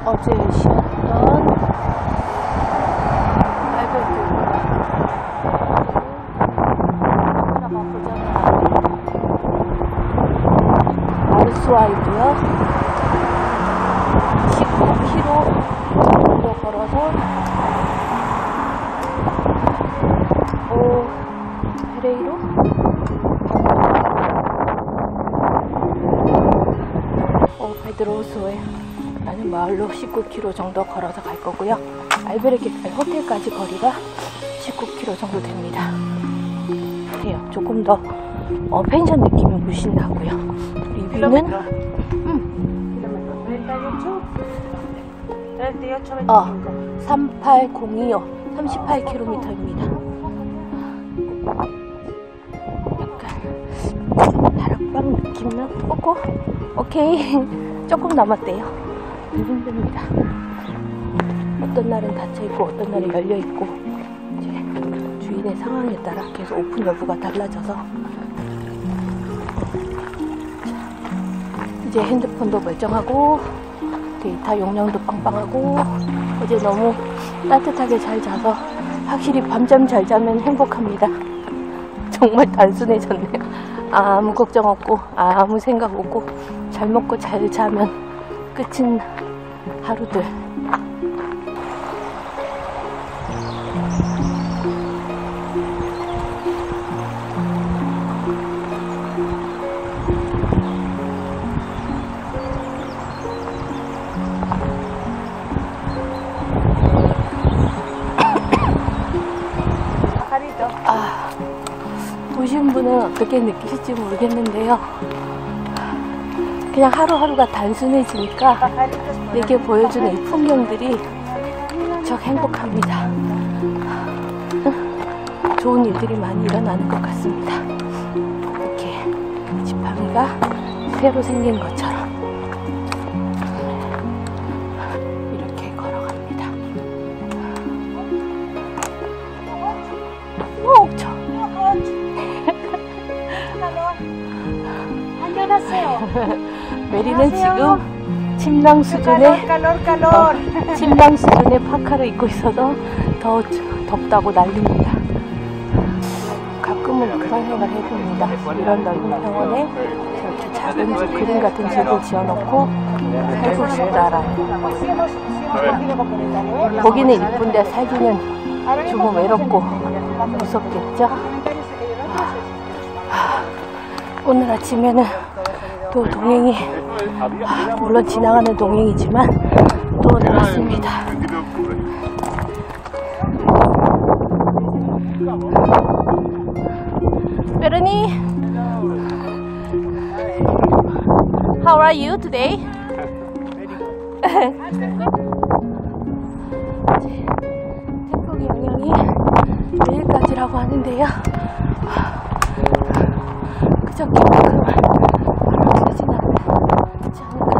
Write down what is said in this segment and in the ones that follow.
어제 쉬었던 알베르 아르수아이고요. 19km 정도 걸어서 페레이로 페드로소에 라는 마을로 19km 정도 걸어서 갈 거고요. 알베르게 호텔까지 거리가 19km 정도 됩니다. 조금 더 펜션 느낌이 물씬 나고요. 리뷰는 38025 38km입니다. 약간 다락방 느낌은 없고 오케이 조금 남았대요. 힘듭니다. 어떤 날은 닫혀있고 어떤 날은 열려있고 이제 주인의 상황에 따라 계속 오픈 여부가 달라져서 이제 핸드폰도 멀쩡하고 데이터 용량도 빵빵하고 어제 너무 따뜻하게 잘 자서 확실히 밤잠 잘 자면 행복합니다. 정말 단순해졌네요. 아무 걱정 없고 아무 생각 없고 잘 먹고 잘 자면 끝인 하루들. 보신 분은 어떻게 느끼실지 모르겠는데요. 그냥 하루하루가 단순해지니까 내게 보여주는 이 풍경들이 무척 행복합니다. 좋은 일들이 많이 일어나는 것 같습니다. 이렇게 지팡이가 새로 생긴 것처럼 이렇게 걸어갑니다. 메리는 지금 침낭 수준의 파카를 입고 있어서 더 덥다고 난립니다. 가끔은 그런 생각을 해봅니다. 이런 넓은 병원에 저렇게 작은 집, 그림 같은 집을 지어놓고 살고 싶다라는. 보기는 이쁜데 살기는 조금 외롭고 무섭겠죠? 오늘 아침에는 또 동행이 물론 지나가는 동행이지만 또 나왔습니다. 베르니, how are you today? 태풍 영향이 내일까지라고 하는데요. 그저께만큼은 바람 세진 않지 않을까.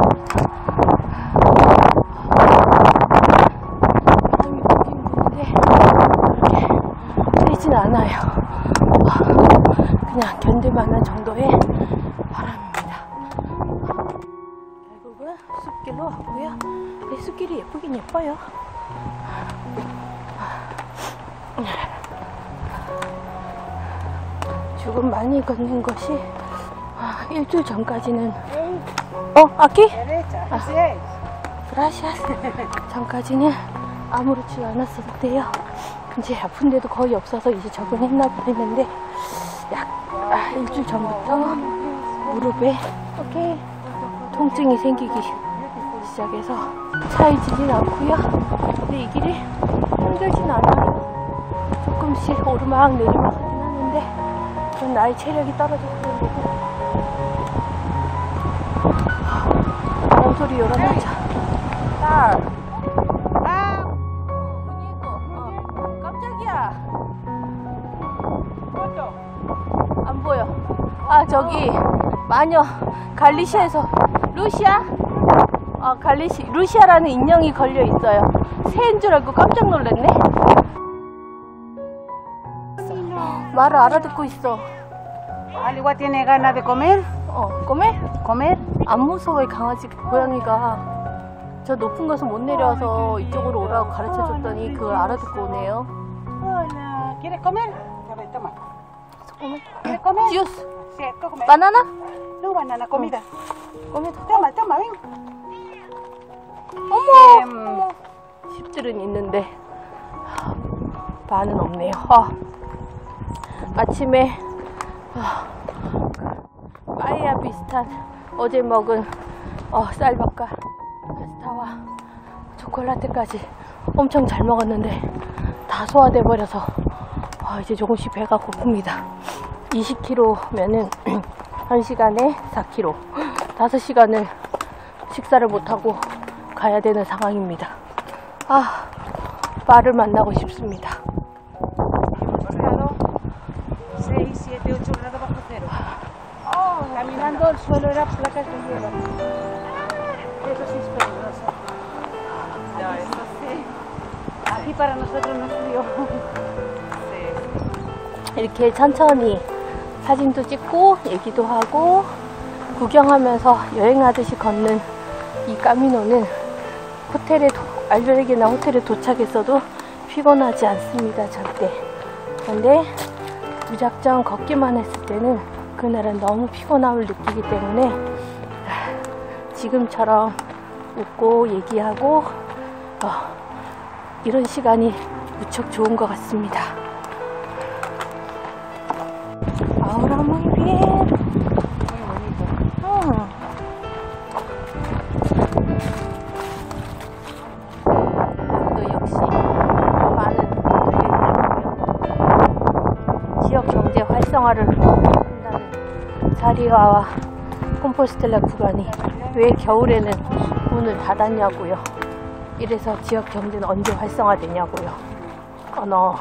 바람이 불긴 부는데 그렇게 세진 않아요. 그냥 견딜만한 정도의 바람입니다. 결국은 숲길로 왔고요. 숲길이 예쁘긴 예뻐요. 조금 많이 걷는 것이 일주일 전까지는 아키? 브라시아스 전까지는 아무렇지 않았었는데요. 이제 아픈데도 거의 없어서 이제 적응했나 했는데 일주일 전부터 무릎에 통증이 생기기 시작해서 차이지진 않고요. 근데 이 길이 힘들진 않아요. 조금씩 오르막 내리막 하긴 하는데 전 나의 체력이 떨어졌던 거고. 바람 소리 열어놔자. 깜짝이야. 안 보여. 저기 마녀 갈리시아에서 루시아? 루시아라는 인형이 걸려 있어요. 새인 줄 알고 깜짝 놀랐네. 말을 알아듣고 있어. ¿Algo tiene ganas de comer? comer? ¿Comer? 안 무서워요. 강아지 고양이가 저 높은 곳은 못 내려와서 이쪽으로 오라고 가르쳐 줬더니 그걸 알아듣고 오네요. Hola, ¿quieres comer? A ver, toma. ¿Quieres comer? 주스, Sí, come. 바나나? No, banana, comida. 어머, Toma, toma, ven. 어머, 10줄은 있는데 반은 없네요. 아침에 빠에야 비슷한 어제 먹은 쌀밥과 파스타와 초콜라테까지 엄청 잘 먹었는데 다 소화돼 버려서 이제 조금씩 배가 고픕니다. 20km면은 1시간에 4km, 5시간을 식사를 못하고 가야 되는 상황입니다. 바를 만나고 싶습니다. 6, 7, 8 grados bajo cero. Caminando el suelo era placas de hielo. Eso sí es peligroso. No, eso sí. Aquí para nosotros no es frío. 이렇게 천천히 사진도 찍고 얘기도 하고 구경하면서 여행하듯이 걷는 이 까미노는 알베르게나 호텔에 도착했어도 피곤하지 않습니다. 절대. 그런데 무작정 걷기만 했을 때는 그날은 너무 피곤함을 느끼기 때문에 지금처럼 웃고 얘기하고 이런 시간이 무척 좋은 것 같습니다. Ahora muy bien. 또 역시 많은 지역 경제 활성화를 한다는 사리와와 콤포스텔라 구간이 왜 겨울에는 문을 닫았냐고요. 이래서 지역 경제는 언제 활성화되냐고요. no.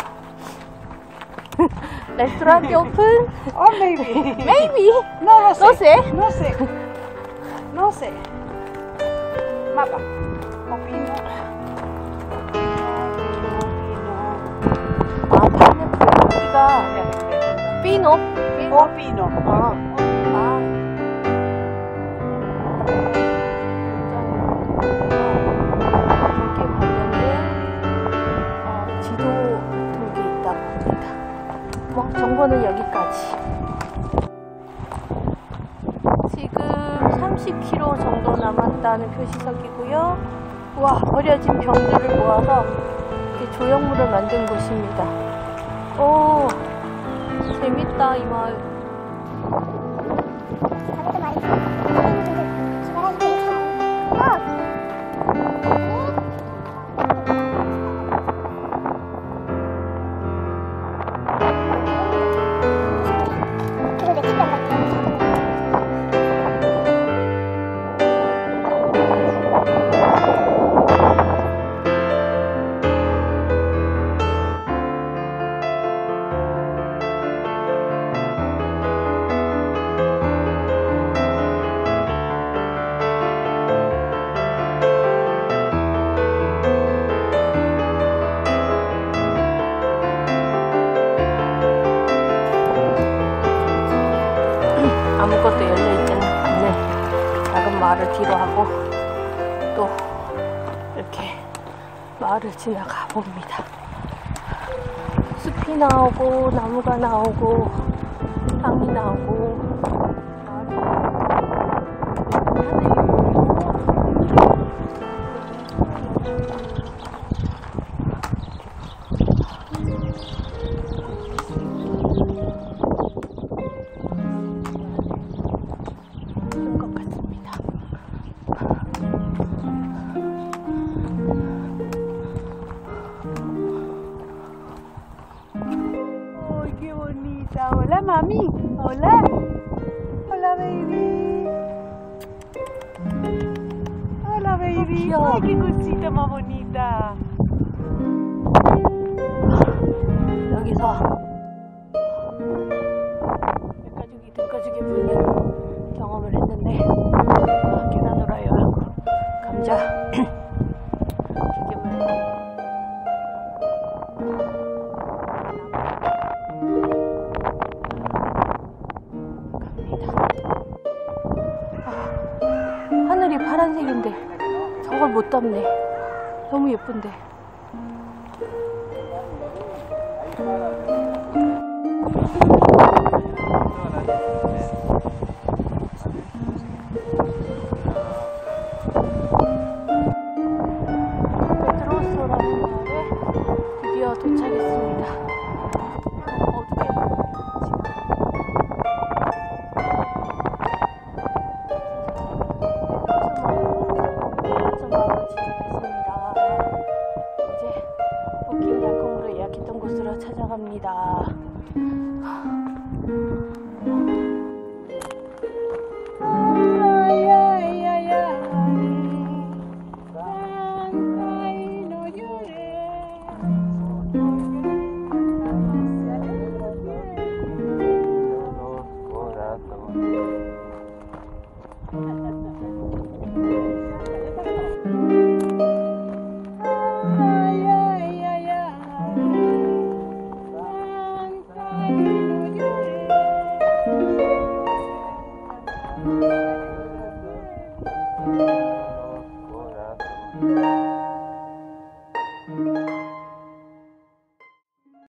레스토랑이 오픈? Oh, maybe. Maybe. No lo sé. No sé. No sé. No sé. Mapa. Opino. 파인애플 여기가 피노? Opino. 거기에 관련된 지도 같은 게 있다고 합니다. 정보는 여기까지. 지금 30km 정도 남았다는 표시석이고요. 와, 버려진 병들을 모아서 이렇게 조형물을 만든 곳입니다. 오, 재밌다 이 마을. 아무것도 열려있지는 않는 작은 마을을 뒤로 하고 또 이렇게 마을을 지나가 봅니다. 숲이 나오고 나무가 나오고 땅이 나오고 것 같습니다. ¡Ay, qué bonita! Hola, mami. Hola. Hola, baby. Hola, baby. 귀여워. Ay, qué cosita más bonita. 여기서 백가죽이 등가죽이 불리는 경험을 했는데 계단 오라요 하고 감자 튀김을 갑니다. 하늘이 파란색인데 저걸 못 담네. 너무 예쁜데.